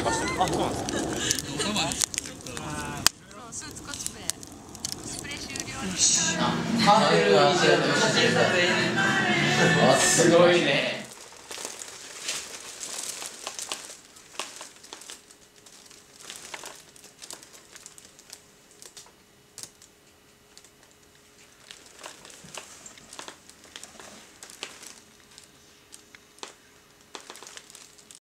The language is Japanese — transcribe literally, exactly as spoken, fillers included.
寝かしてる。あ、そうなんですか。 スーツコスプレコスプレ終了。 カーテルにしようとしてる。あ、すごいね。